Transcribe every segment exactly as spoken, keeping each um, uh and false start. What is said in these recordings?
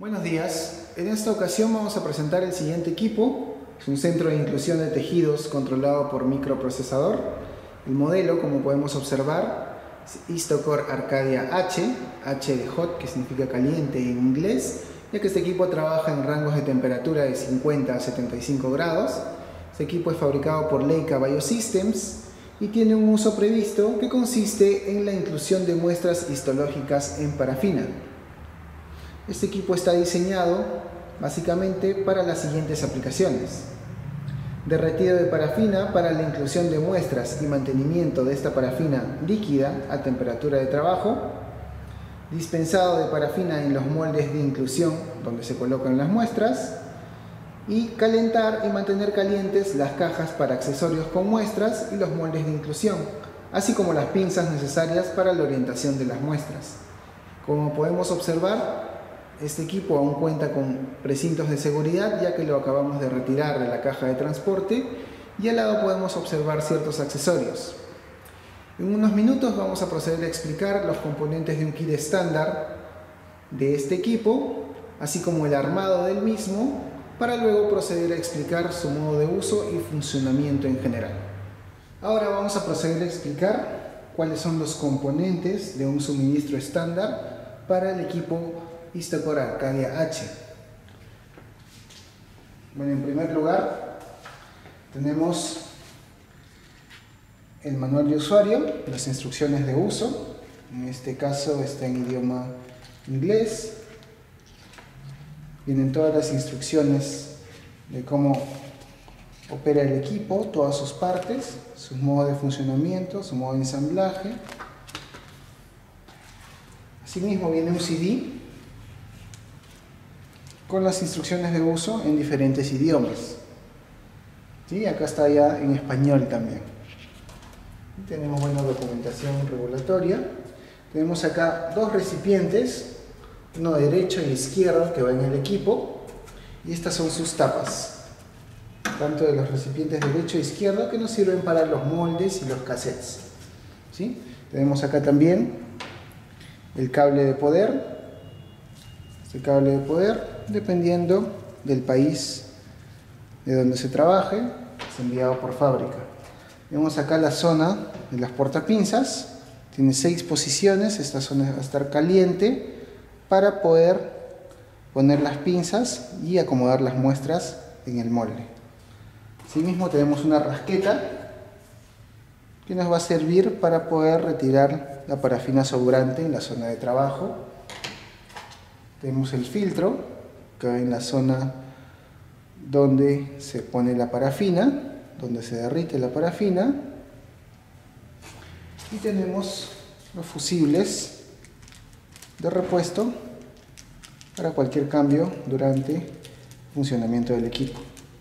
Buenos días, en esta ocasión vamos a presentar el siguiente equipo. Es un centro de inclusión de tejidos controlado por microprocesador. El modelo, como podemos observar, es Histocore Arcadia H, H de hot, que significa caliente en inglés, ya que este equipo trabaja en rangos de temperatura de cincuenta a setenta y cinco grados. Este equipo es fabricado por Leica Biosystems y tiene un uso previsto que consiste en la inclusión de muestras histológicas en parafina. Este equipo está diseñado básicamente para las siguientes aplicaciones: derretido de parafina para la inclusión de muestras y mantenimiento de esta parafina líquida a temperatura de trabajo, dispensado de parafina en los moldes de inclusión donde se colocan las muestras, y calentar y mantener calientes las cajas para accesorios con muestras y los moldes de inclusión, así como las pinzas necesarias para la orientación de las muestras. Como podemos observar, este equipo aún cuenta con precintos de seguridad, ya que lo acabamos de retirar de la caja de transporte, y al lado podemos observar ciertos accesorios. En unos minutos vamos a proceder a explicar los componentes de un kit estándar de este equipo, así como el armado del mismo, para luego proceder a explicar su modo de uso y funcionamiento en general. Ahora vamos a proceder a explicar cuáles son los componentes de un suministro estándar para el equipo Histocore Arcadia H. Bueno, en primer lugar tenemos el manual de usuario, las instrucciones de uso. En este caso está en idioma inglés. Vienen todas las instrucciones de cómo opera el equipo, todas sus partes, su modo de funcionamiento, su modo de ensamblaje. Asimismo viene un C D con las instrucciones de uso en diferentes idiomas. ¿Sí? Acá está ya en español también. Y tenemos buena documentación regulatoria. Tenemos acá dos recipientes, uno derecho y izquierdo, que va en el equipo, y estas son sus tapas, tanto de los recipientes derecho e izquierdo, que nos sirven para los moldes y los cassettes. ¿Sí? Tenemos acá también el cable de poder. Este cable de poder, dependiendo del país de donde se trabaje, es enviado por fábrica. Vemos acá la zona de las portapinzas. Tiene seis posiciones. Esta zona va a estar caliente para poder poner las pinzas y acomodar las muestras en el molde. Asimismo tenemos una rasqueta que nos va a servir para poder retirar la parafina sobrante en la zona de trabajo. Tenemos el filtro, que va en la zona donde se pone la parafina, donde se derrite la parafina. Y tenemos los fusibles de repuesto para cualquier cambio durante el funcionamiento del equipo.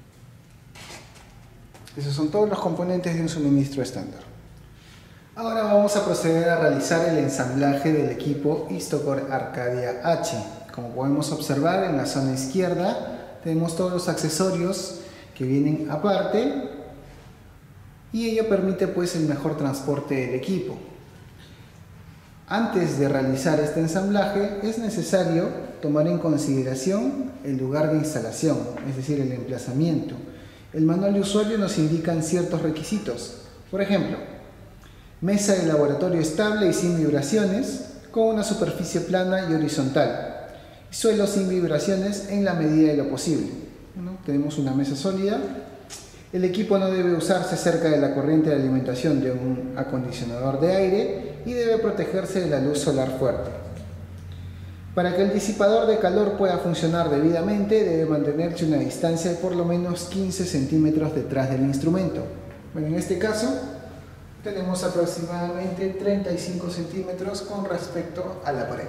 Esos son todos los componentes de un suministro estándar. Ahora vamos a proceder a realizar el ensamblaje del equipo Histocore Arcadia H. Como podemos observar, en la zona izquierda tenemos todos los accesorios que vienen aparte, y ello permite pues el mejor transporte del equipo. Antes de realizar este ensamblaje es necesario tomar en consideración el lugar de instalación, es decir, el emplazamiento. El manual de usuario nos indica ciertos requisitos. Por ejemplo, mesa de laboratorio estable y sin vibraciones, con una superficie plana y horizontal. Suelo sin vibraciones en la medida de lo posible. Bueno, tenemos una mesa sólida. El equipo no debe usarse cerca de la corriente de alimentación de un acondicionador de aire y debe protegerse de la luz solar fuerte. Para que el disipador de calor pueda funcionar debidamente, debe mantenerse una distancia de por lo menos quince centímetros detrás del instrumento. Bueno, en este caso tenemos aproximadamente treinta y cinco centímetros con respecto a la pared.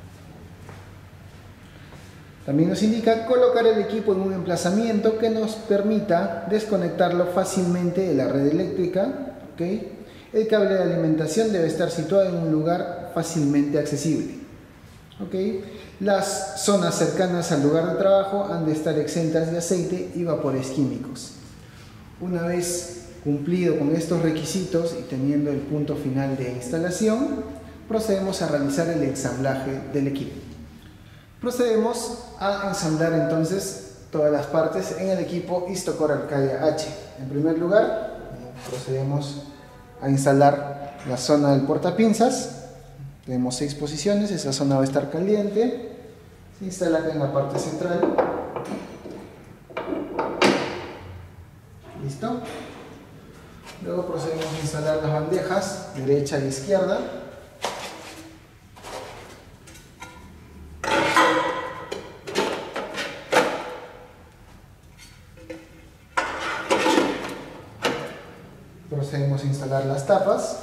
También nos indica colocar el equipo en un emplazamiento que nos permita desconectarlo fácilmente de la red eléctrica. ¿Okay? El cable de alimentación debe estar situado en un lugar fácilmente accesible. ¿Okay? Las zonas cercanas al lugar de trabajo han de estar exentas de aceite y vapores químicos. Una vez cumplido con estos requisitos y teniendo el punto final de instalación, procedemos a realizar el ensamblaje del equipo. Procedemos a ensamblar entonces todas las partes en el equipo Histocore Arcadia H. En primer lugar, procedemos a instalar la zona del portapinzas. Tenemos seis posiciones, esa zona va a estar caliente. Se instala acá en la parte central. ¿Listo? Luego procedemos a instalar las bandejas derecha e izquierda. Procedemos a instalar las tapas.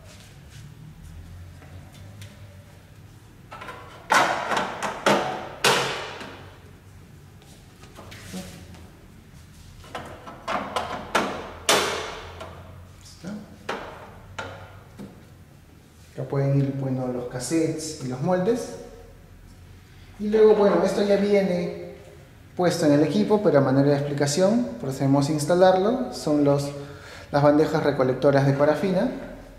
Acá pueden ir, bueno, los cassettes y los moldes. Y luego, bueno, esto ya viene puesto en el equipo, pero a manera de explicación procedemos a instalarlo. Son los, las bandejas recolectoras de parafina.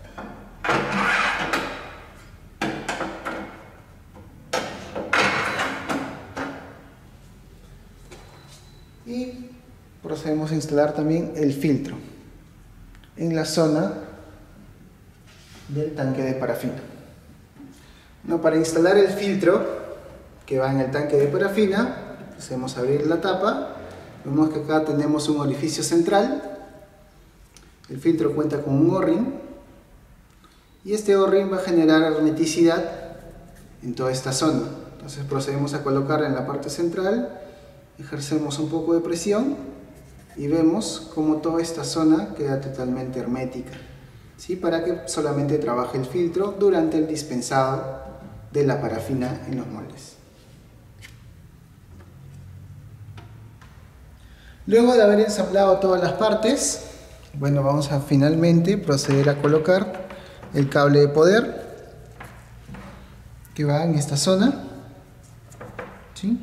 Y procedemos a instalar también el filtro en la zona del tanque de parafina. No, para instalar el filtro que va en el tanque de parafina, procedemos a abrir la tapa. Vemos que acá tenemos un orificio central. El filtro cuenta con un O-ring y este O-ring va a generar hermeticidad en toda esta zona. Entonces procedemos a colocarla en la parte central, ejercemos un poco de presión y vemos como toda esta zona queda totalmente hermética, ¿sí? Para que solamente trabaje el filtro durante el dispensado de la parafina en los moldes. Luego de haber ensamblado todas las partes, bueno, vamos a finalmente proceder a colocar el cable de poder que va en esta zona, ¿sí?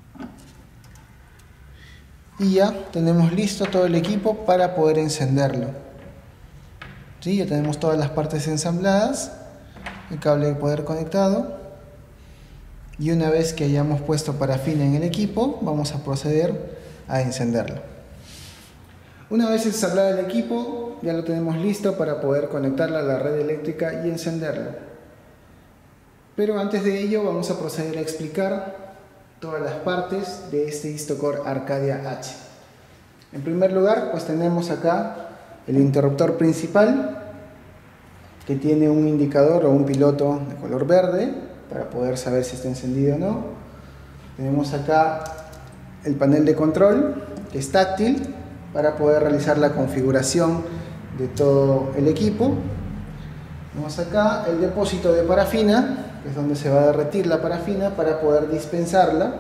Y ya tenemos listo todo el equipo para poder encenderlo. ¿Sí? Ya tenemos todas las partes ensambladas, el cable de poder conectado, y una vez que hayamos puesto parafina en el equipo, vamos a proceder a encenderlo. Una vez ensamblado el equipo, ya lo tenemos listo para poder conectarlo a la red eléctrica y encenderlo. Pero antes de ello vamos a proceder a explicar todas las partes de este Histocore Arcadia H. En primer lugar, pues tenemos acá el interruptor principal, que tiene un indicador o un piloto de color verde para poder saber si está encendido o no. Tenemos acá el panel de control, que es táctil, para poder realizar la configuración de todo el equipo. Tenemos acá el depósito de parafina, que es donde se va a derretir la parafina para poder dispensarla.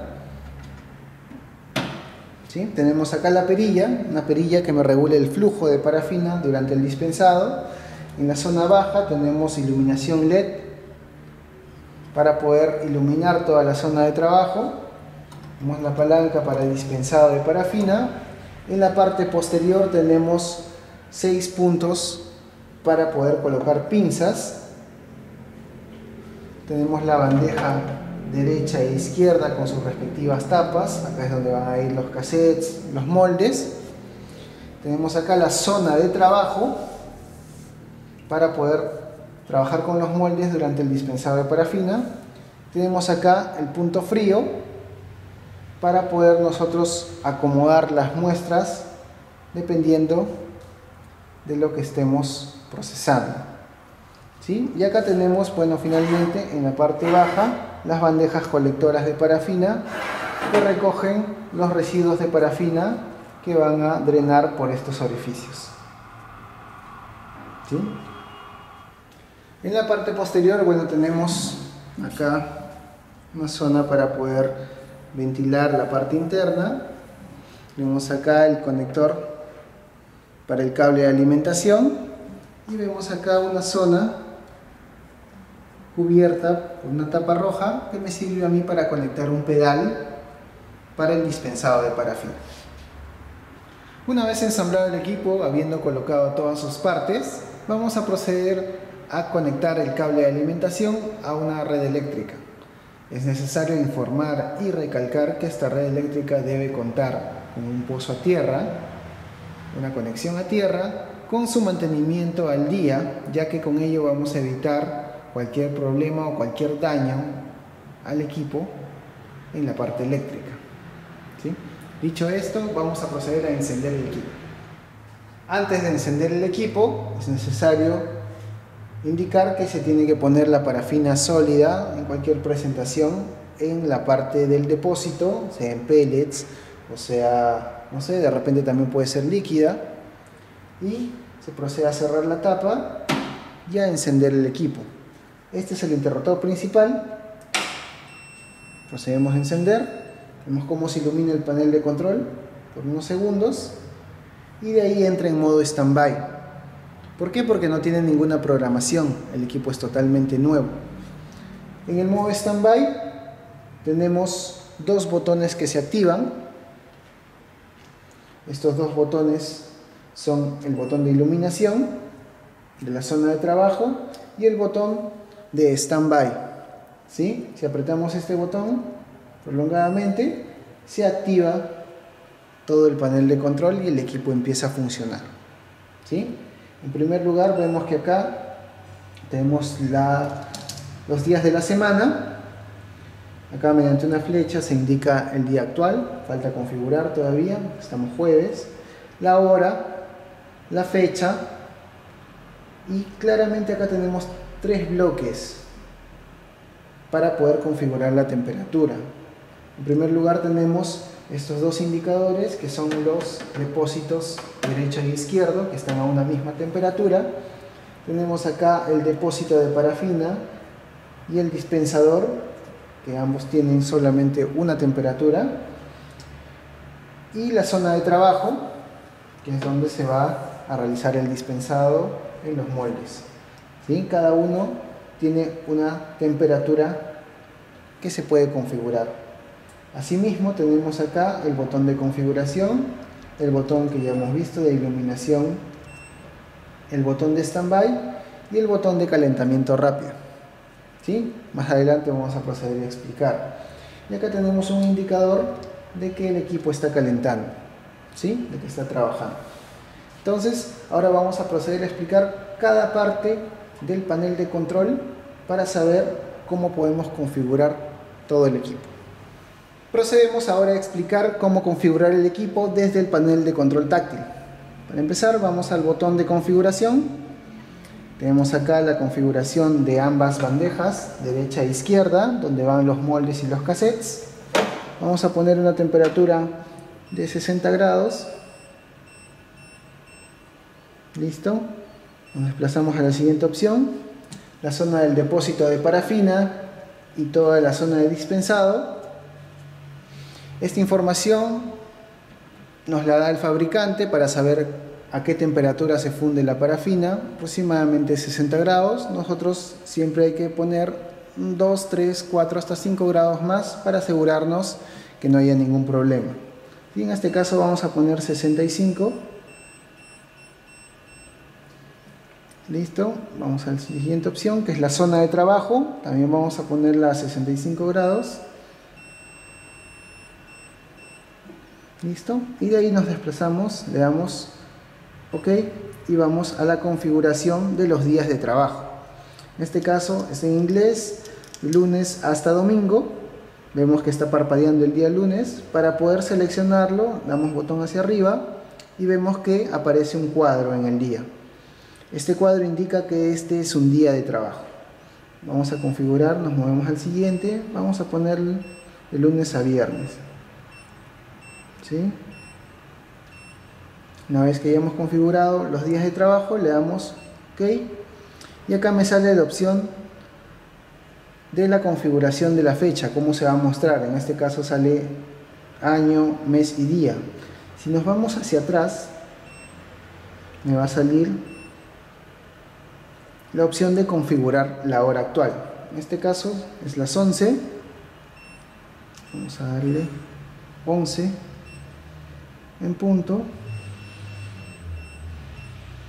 ¿Sí? Tenemos acá la perilla, una perilla que me regula el flujo de parafina durante el dispensado. En la zona baja tenemos iluminación L E D para poder iluminar toda la zona de trabajo. Tenemos la palanca para el dispensado de parafina. En la parte posterior tenemos seis puntos para poder colocar pinzas. Tenemos la bandeja derecha e izquierda con sus respectivas tapas. Acá es donde van a ir los cassettes, los moldes. Tenemos acá la zona de trabajo para poder trabajar con los moldes durante el dispensado de parafina. Tenemos acá el punto frío para poder nosotros acomodar las muestras dependiendo de lo que estemos procesando. ¿Sí? Y acá tenemos, bueno, finalmente en la parte baja las bandejas colectoras de parafina que recogen los residuos de parafina que van a drenar por estos orificios. ¿Sí? En la parte posterior, bueno, tenemos acá una zona para poder ventilar la parte interna. Vemos acá el conector para el cable de alimentación y vemos acá una zona cubierta por una tapa roja que me sirve a mí para conectar un pedal para el dispensado de parafina. Una vez ensamblado el equipo, habiendo colocado todas sus partes, vamos a proceder a conectar el cable de alimentación a una red eléctrica. Es necesario informar y recalcar que esta red eléctrica debe contar con un pozo a tierra, una conexión a tierra, con su mantenimiento al día, ya que con ello vamos a evitar cualquier problema o cualquier daño al equipo en la parte eléctrica. ¿Sí? Dicho esto, vamos a proceder a encender el equipo. Antes de encender el equipo, es necesario indicar que se tiene que poner la parafina sólida en cualquier presentación en la parte del depósito, sea en pellets, o sea, no sé, de repente también puede ser líquida, y se procede a cerrar la tapa y a encender el equipo. Este es el interruptor principal. Procedemos a encender, vemos cómo se ilumina el panel de control por unos segundos y de ahí entra en modo stand-by. ¿Por qué? Porque no tiene ninguna programación, el equipo es totalmente nuevo. En el modo stand-by tenemos dos botones que se activan. Estos dos botones son el botón de iluminación de la zona de trabajo y el botón de stand-by. ¿Sí? Si apretamos este botón prolongadamente, se activa todo el panel de control y el equipo empieza a funcionar. ¿Sí? En primer lugar, vemos que acá tenemos la, los días de la semana. Acá mediante una flecha se indica el día actual, falta configurar todavía, estamos jueves, la hora, la fecha y claramente acá tenemos tres bloques para poder configurar la temperatura. En primer lugar tenemos estos dos indicadores que son los depósitos derecho y izquierdo que están a una misma temperatura. Tenemos acá el depósito de parafina y el dispensador, que ambos tienen solamente una temperatura, y la zona de trabajo, que es donde se va a realizar el dispensado en los moldes. ¿Sí? Cada uno tiene una temperatura que se puede configurar. Asimismo tenemos acá el botón de configuración, el botón que ya hemos visto de iluminación, el botón de standby y el botón de calentamiento rápido. ¿Sí? Más adelante vamos a proceder a explicar. Y acá tenemos un indicador de que el equipo está calentando, ¿sí? De que está trabajando. Entonces, ahora vamos a proceder a explicar cada parte del panel de control para saber cómo podemos configurar todo el equipo. Procedemos ahora a explicar cómo configurar el equipo desde el panel de control táctil. Para empezar, vamos al botón de configuración. Tenemos acá la configuración de ambas bandejas, derecha e izquierda, donde van los moldes y los cassettes. Vamos a poner una temperatura de sesenta grados. Listo. Nos desplazamos a la siguiente opción. La zona del depósito de parafina y toda la zona de dispensado. Esta información nos la da el fabricante para saber a qué temperatura se funde la parafina, aproximadamente sesenta grados. Nosotros siempre hay que poner dos, tres, cuatro, hasta cinco grados más para asegurarnos que no haya ningún problema. Y en este caso vamos a poner sesenta y cinco. Listo, vamos a la siguiente opción, que es la zona de trabajo. También vamos a ponerla a sesenta y cinco grados. Listo, y de ahí nos desplazamos, le damos OK y vamos a la configuración de los días de trabajo. En este caso es en inglés, lunes hasta domingo. Vemos que está parpadeando el día lunes. Para poder seleccionarlo, damos botón hacia arriba y vemos que aparece un cuadro en el día. Este cuadro indica que este es un día de trabajo. Vamos a configurar, nos movemos al siguiente, vamos a poner de lunes a viernes. ¿Sí? Una vez que hayamos configurado los días de trabajo, le damos OK y acá me sale la opción de la configuración de la fecha, cómo se va a mostrar. En este caso sale año, mes y día. Si nos vamos hacia atrás, me va a salir la opción de configurar la hora actual. En este caso es las once. Vamos a darle once en punto.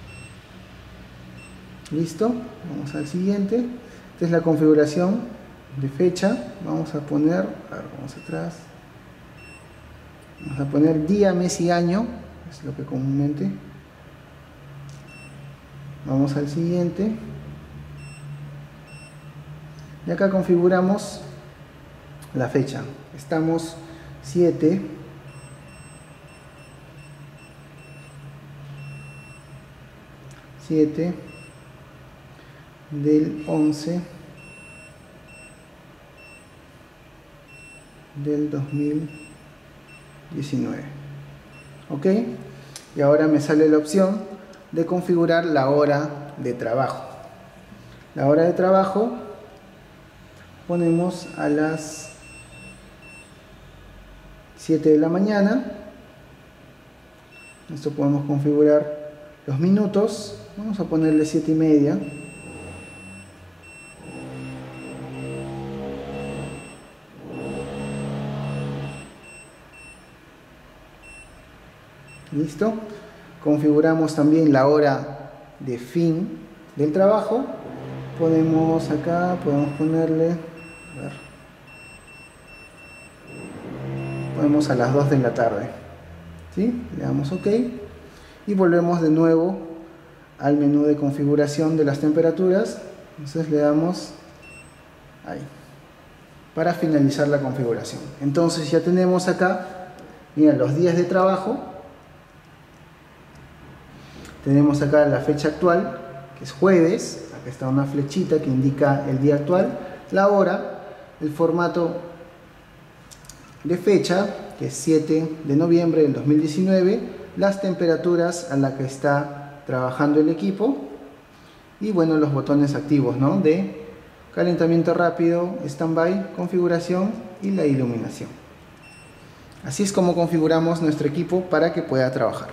Listo, vamos al siguiente. Esta es la configuración de fecha. Vamos a poner, a ver, vamos atrás. Vamos a poner día, mes y año, es lo que comúnmente. Vamos al siguiente. Y acá configuramos la fecha. Estamos siete del once del dos mil diecinueve. Ok, y ahora me sale la opción de configurar la hora de trabajo. La hora de trabajo ponemos a las siete de la mañana. Esto podemos configurar los minutos. Vamos a ponerle siete y media. Listo. Configuramos también la hora de fin del trabajo. Podemos acá, podemos ponerle, a ver, ponemos a las dos de la tarde. ¿Sí? Le damos OK. Y volvemos de nuevo al menú de configuración de las temperaturas. Entonces le damos ahí para finalizar la configuración. Entonces ya tenemos acá, mira, los días de trabajo. Tenemos acá la fecha actual, que es jueves. Acá está una flechita que indica el día actual, la hora, el formato de fecha, que es siete de noviembre del dos mil diecinueve, las temperaturas a las que está trabajando el equipo y bueno, los botones activos, ¿no?, de calentamiento rápido, stand-by, configuración y la iluminación. Así es como configuramos nuestro equipo para que pueda trabajar.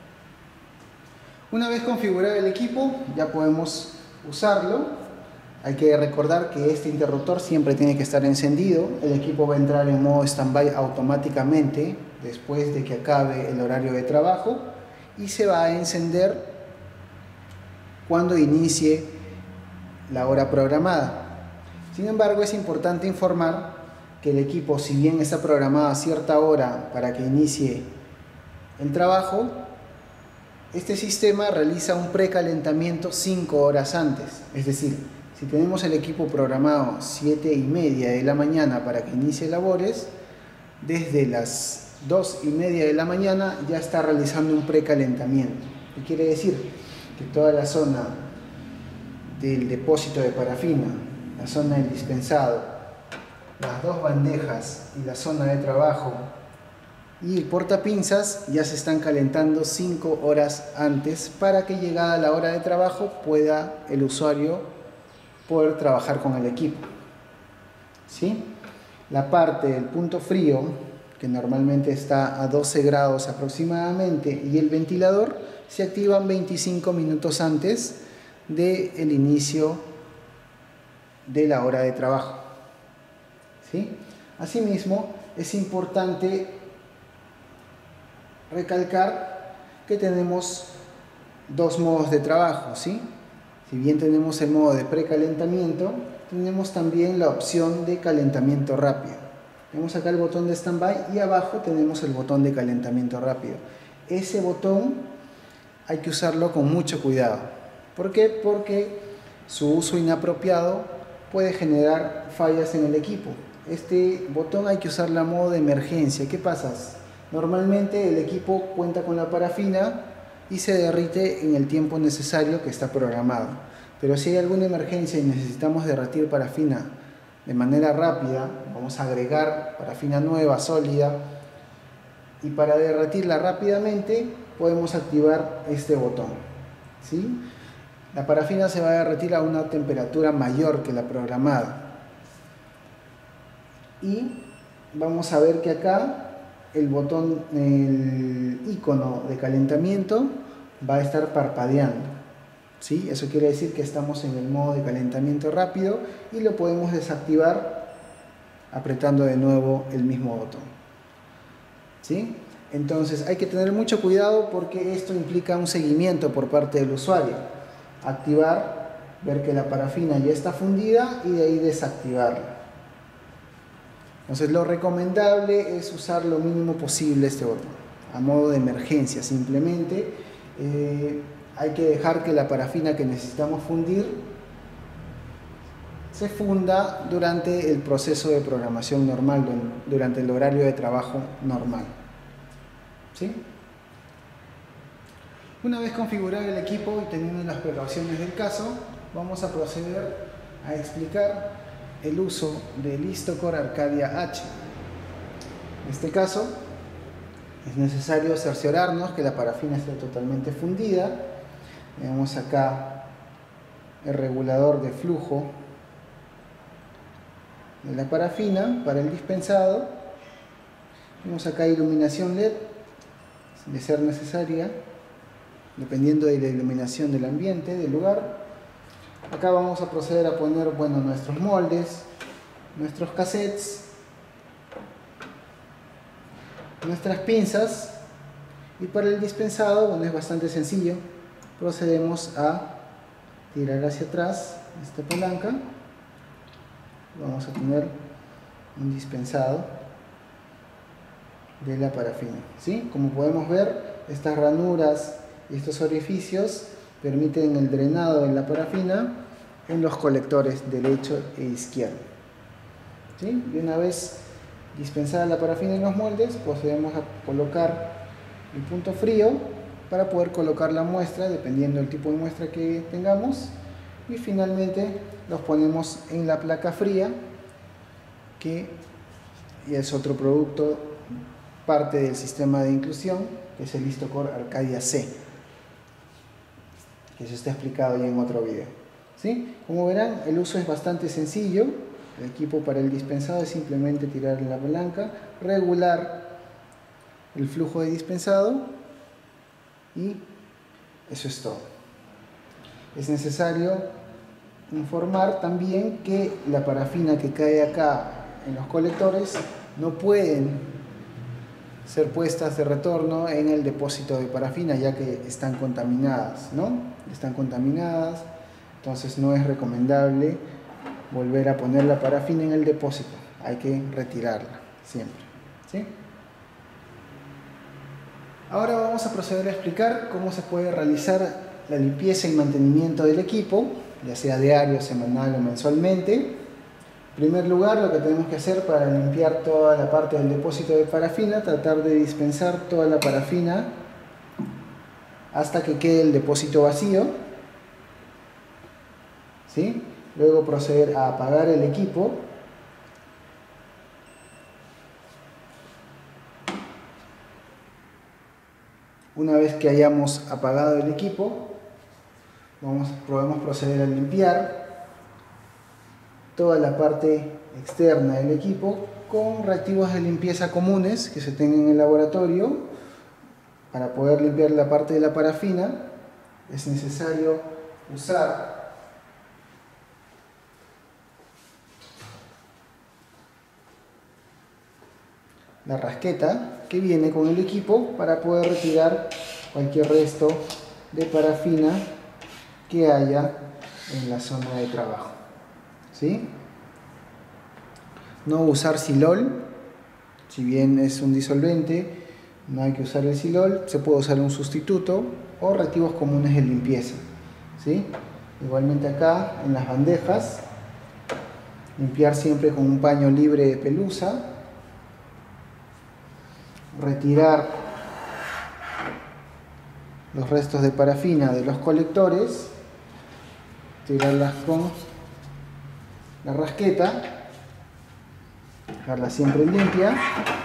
Una vez configurado el equipo, ya podemos usarlo. Hay que recordar que este interruptor siempre tiene que estar encendido. El equipo va a entrar en modo stand-by automáticamente después de que acabe el horario de trabajo y se va a encender cuando inicie la hora programada. Sin embargo, es importante informar que el equipo, si bien está programado a cierta hora para que inicie el trabajo, este sistema realiza un precalentamiento cinco horas antes. Es decir, si tenemos el equipo programado siete y media de la mañana para que inicie labores, desde las dos y media de la mañana ya está realizando un precalentamiento. ¿Qué quiere decir? Que toda la zona del depósito de parafina, la zona del dispensado, las dos bandejas y la zona de trabajo y el portapinzas ya se están calentando cinco horas antes para que llegada la hora de trabajo pueda el usuario poder trabajar con el equipo. ¿Sí? La parte del punto frío, que normalmente está a doce grados aproximadamente, y el ventilador se activan veinticinco minutos antes del inicio de la hora de trabajo. ¿Sí? Asimismo, es importante recalcar que tenemos dos modos de trabajo, ¿sí? Si bien tenemos el modo de precalentamiento, tenemos también la opción de calentamiento rápido. Tenemos acá el botón de stand-by y abajo tenemos el botón de calentamiento rápido. Ese botón hay que usarlo con mucho cuidado. ¿Por qué? Porque su uso inapropiado puede generar fallas en el equipo. Este botón hay que usarlo a modo de emergencia. ¿Qué pasa? Normalmente el equipo cuenta con la parafina y se derrite en el tiempo necesario que está programado. Pero si hay alguna emergencia y necesitamos derretir parafina de manera rápida, vamos a agregar parafina nueva, sólida, y para derretirla rápidamente podemos activar este botón. ¿Sí? La parafina se va a derretir a una temperatura mayor que la programada. Y vamos a ver que acá el botón, el icono de calentamiento va a estar parpadeando. ¿Sí? Eso quiere decir que estamos en el modo de calentamiento rápido y lo podemos desactivar apretando de nuevo el mismo botón. ¿Sí? Entonces hay que tener mucho cuidado porque esto implica un seguimiento por parte del usuario. Activar, ver que la parafina ya está fundida y de ahí desactivarla. Entonces lo recomendable es usar lo mínimo posible este botón, a modo de emergencia simplemente. Eh, hay que dejar que la parafina que necesitamos fundir se funda durante el proceso de programación normal, durante el horario de trabajo normal. ¿Sí? Una vez configurado el equipo y teniendo las precauciones del caso, vamos a proceder a explicar el uso del Histocore Arcadia H. En este caso, es necesario cerciorarnos que la parafina esté totalmente fundida. Tenemos acá el regulador de flujo de la parafina para el dispensado. Tenemos acá iluminación L E D, de ser necesaria, dependiendo de la iluminación del ambiente, del lugar. Acá vamos a proceder a poner, bueno, nuestros moldes, nuestros cassettes, nuestras pinzas, y para el dispensado, bueno, es bastante sencillo. Procedemos a tirar hacia atrás esta palanca. Vamos a tener un dispensado de la parafina, ¿sí? Como podemos ver, estas ranuras y estos orificios permiten el drenado de la parafina en los colectores derecho e izquierdo, ¿sí? Y una vez dispensada la parafina en los moldes, procedemos a colocar el punto frío para poder colocar la muestra dependiendo del tipo de muestra que tengamos, y finalmente los ponemos en la placa fría, que es otro producto, parte del sistema de inclusión, que es el Histocore Arcadia C, que eso está explicado ya en otro video, ¿sí? Como verán, el uso es bastante sencillo. El equipo para el dispensado es simplemente tirar la palanca, regular el flujo de dispensado, y eso es todo. Es necesario informar también que la parafina que cae acá en los colectores no pueden ser puestas de retorno en el depósito de parafina, ya que están contaminadas, ¿no? Están contaminadas, entonces no es recomendable volver a poner la parafina en el depósito. Hay que retirarla siempre, ¿sí? Ahora vamos a proceder a explicar cómo se puede realizar la limpieza y mantenimiento del equipo, ya sea diario, semanal o mensualmente. En primer lugar, lo que tenemos que hacer para limpiar toda la parte del depósito de parafina, tratar de dispensar toda la parafina hasta que quede el depósito vacío, ¿sí? Luego proceder a apagar el equipo. Una vez que hayamos apagado el equipo, vamos, podemos proceder a limpiar toda la parte externa del equipo con reactivos de limpieza comunes que se tengan en el laboratorio. Para poder limpiar la parte de la parafina es necesario usar la rasqueta que viene con el equipo para poder retirar cualquier resto de parafina que haya en la zona de trabajo, ¿sí? No usar silol, si bien es un disolvente, no hay que usar el silol, se puede usar un sustituto o reactivos comunes de limpieza, ¿sí? Igualmente acá en las bandejas, limpiar siempre con un paño libre de pelusa, retirar los restos de parafina de los colectores, tirarlas con la rasqueta, dejarla siempre limpia,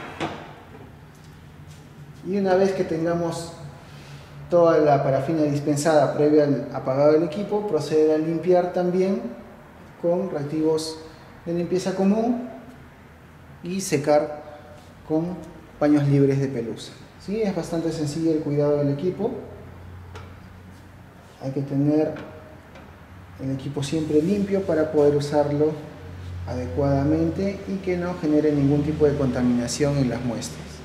y una vez que tengamos toda la parafina dispensada previa al apagado del equipo, proceder a limpiar también con reactivos de limpieza común y secar con paños libres de pelusa, ¿sí? Es bastante sencillo el cuidado del equipo. Hay que tener el equipo siempre limpio para poder usarlo adecuadamente y que no genere ningún tipo de contaminación en las muestras.